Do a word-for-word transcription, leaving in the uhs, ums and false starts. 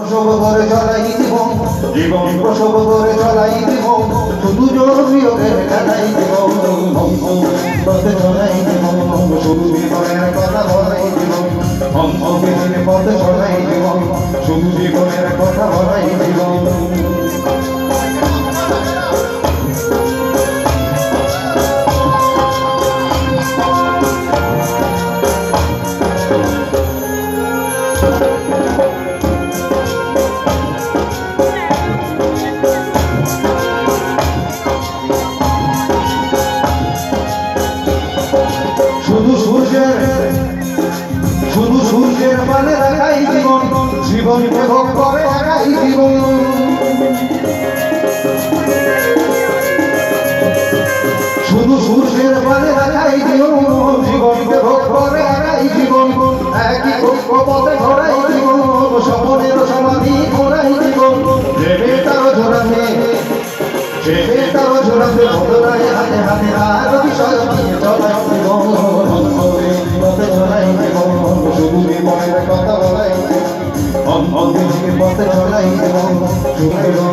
প্রসব করে চলাই জীবন জীবন প্রসব করে চলাই জীবন শুধু জনপ্রিয়কে খেলাই জীবন পথে চলাই জীবন শুধু জীবনের কথা বলাই জীবন অন্তকে পথে চলাই জীবন শুধু জীবনের কথা বলাই জীবন শুধু সূর্যের শুধু সূর্যের মানে রাখাই জীবন জীবনকে ভোগ করে রাখাই জীবন শুধু সূর্যের মানে রাখাই জীবন জীবনকে ভোগ করে রাখাই জীবন একই পথে ঘোরাই জীবন স্বপ্নের সমাধি ঘোরাই জীবন প্রেমে তারও ঝোরাতে প্রেমে তারও ঝোরাতে ভোলায় হাতে হাতে আর বিষয় নিয়ে চলাই জীবন পথে চলাই জীবন শুধু জীবনের কথা বলাই অন্তিম পথে চলাই জীবন শুধু